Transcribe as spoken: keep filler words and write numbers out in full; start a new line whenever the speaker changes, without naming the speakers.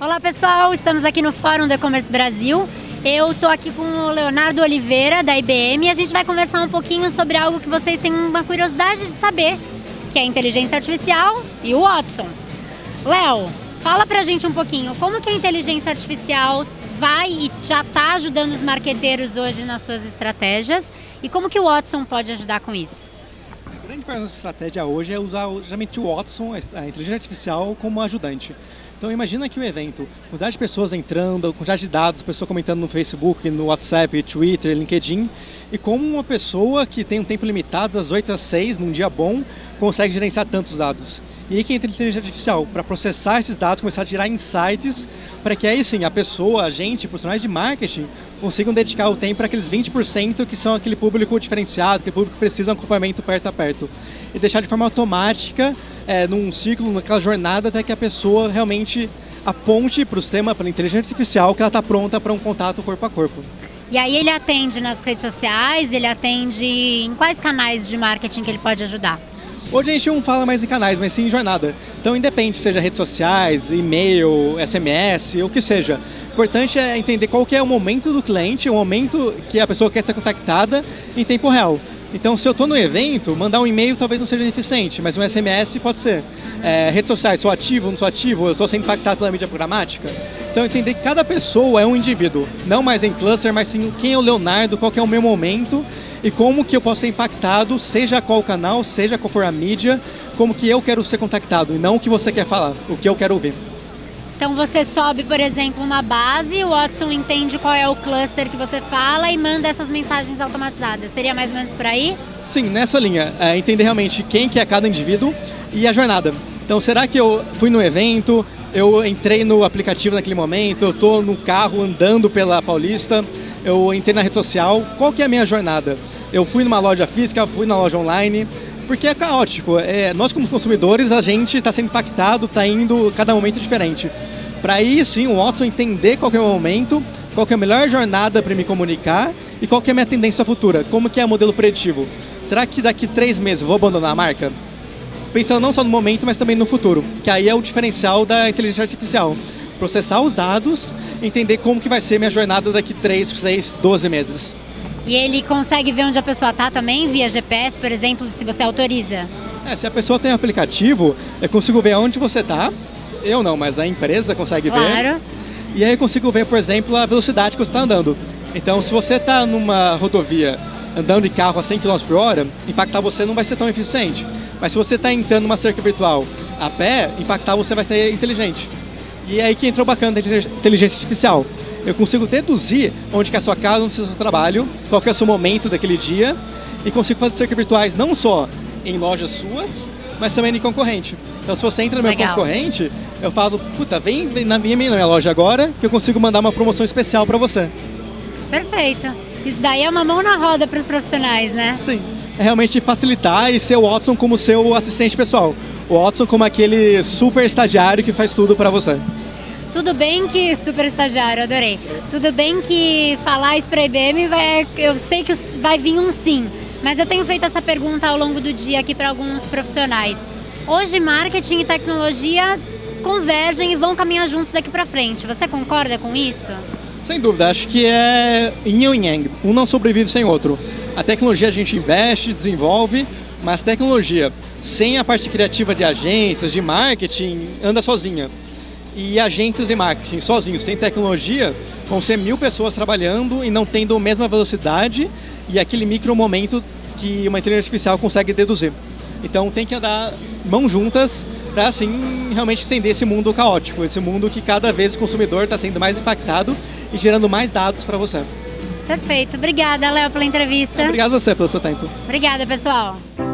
Olá pessoal, estamos aqui no Fórum do E-Commerce Brasil. Eu estou aqui com o Leonardo Oliveira da I B M e a gente vai conversar um pouquinho sobre algo que vocês têm uma curiosidade de saber, que é a inteligência artificial e o Watson. Léo, fala pra gente um pouquinho, como que a inteligência artificial vai e já está ajudando os marqueteiros hoje nas suas estratégias e como que o Watson pode ajudar com isso?
A grande parte da nossa estratégia hoje é usar geralmente o Watson, a inteligência artificial, como ajudante. Então imagina que o evento, quantidade de pessoas entrando, quantidade de dados, pessoas comentando no Facebook, no WhatsApp, Twitter, LinkedIn, e como uma pessoa que tem um tempo limitado, das oito às seis, num dia bom, consegue gerenciar tantos dados. E aí que entra a inteligência artificial, para processar esses dados, começar a gerar insights, para que aí sim a pessoa, a gente, profissionais de marketing, consigam dedicar o tempo para aqueles vinte por cento que são aquele público diferenciado, aquele público que precisa de um acompanhamento perto a perto. E deixar de forma automática, é, num ciclo, naquela jornada, até que a pessoa realmente aponte para o sistema, para a inteligência artificial, que ela está pronta para um contato corpo a corpo.
E aí ele atende nas redes sociais, ele atende em quais canais de marketing que ele pode ajudar?
Hoje a gente não fala mais em canais, mas sim em jornada. Então independe, seja redes sociais, e-mail, S M S, o que seja. O importante é entender qual que é o momento do cliente, o momento que a pessoa quer ser contactada em tempo real. Então se eu estou no evento, mandar um e-mail talvez não seja eficiente, mas um S M S pode ser. É, redes sociais, sou ativo, não sou ativo, eu estou sendo impactado pela mídia programática. Então entender que cada pessoa é um indivíduo, não mais em cluster, mas sim quem é o Leonardo, qual que é o meu momento e como que eu posso ser impactado, seja qual canal, seja qual for a mídia, como que eu quero ser contactado e não o que você quer falar, o que eu quero ouvir.
Então você sobe, por exemplo, uma base, o Watson entende qual é o cluster que você fala e manda essas mensagens automatizadas. Seria mais ou menos por aí?
Sim, nessa linha. É, entender realmente quem que é cada indivíduo e a jornada. Então, será que eu fui no evento, eu entrei no aplicativo naquele momento, eu estou no carro andando pela Paulista, eu entrei na rede social, qual que é a minha jornada? Eu fui numa loja física, fui na loja online, porque é caótico. É, nós como consumidores, a gente está sendo impactado, está indo cada momento diferente. Para aí sim o Watson entender qual que é o momento, qual que é a melhor jornada para me comunicar e qual que é a minha tendência futura, como que é o modelo preditivo. Será que daqui três meses eu vou abandonar a marca? Pensando não só no momento, mas também no futuro, que aí é o diferencial da inteligência artificial. Processar os dados, entender como que vai ser minha jornada daqui três, seis, doze meses.
E ele consegue ver onde a pessoa está também, via G P S, por exemplo, se você autoriza?
É, se a pessoa tem um aplicativo, eu consigo ver onde você está. Eu não, mas a empresa consegue
claro.
ver. E aí eu consigo ver, por exemplo, a velocidade que você está andando. Então, se você está numa rodovia andando de carro a cem quilômetros por hora, impactar você não vai ser tão eficiente. Mas se você está entrando numa cerca virtual a pé, impactar você vai ser inteligente. E é aí que entrou bacana da inteligência artificial. Eu consigo deduzir onde que é a sua casa, onde é o seu trabalho, qual que é o seu momento daquele dia e consigo fazer cercas virtuais não só em lojas suas, mas também em concorrente. Então se você entra no meu
Legal.
concorrente, eu falo, puta, vem, vem na, minha, na minha loja agora que eu consigo mandar uma promoção especial para você.
Perfeito. Isso daí é uma mão na roda para os profissionais, né?
Sim, é realmente facilitar e ser o Watson como seu assistente pessoal. O Watson como aquele super estagiário que faz tudo para você.
Tudo bem que, super estagiário, adorei. Tudo bem que falar isso para a I B M, vai, eu sei que vai vir um sim. Mas eu tenho feito essa pergunta ao longo do dia aqui para alguns profissionais. Hoje, marketing e tecnologia convergem e vão caminhar juntos daqui para frente. Você concorda com isso?
Sem dúvida, acho que é yin ou yang. Um não sobrevive sem o outro. A tecnologia a gente investe, desenvolve, mas tecnologia sem a parte criativa de agências, de marketing, anda sozinha. E agências e marketing sozinhos, sem tecnologia, vão ser mil pessoas trabalhando e não tendo a mesma velocidade e aquele micro momento que uma inteligência artificial consegue deduzir. Então tem que andar mãos juntas para assim realmente entender esse mundo caótico, esse mundo que cada vez o consumidor está sendo mais impactado e gerando mais dados para você.
Perfeito. Obrigada, Léo, pela entrevista.
Obrigado a você pelo seu tempo.
Obrigada, pessoal.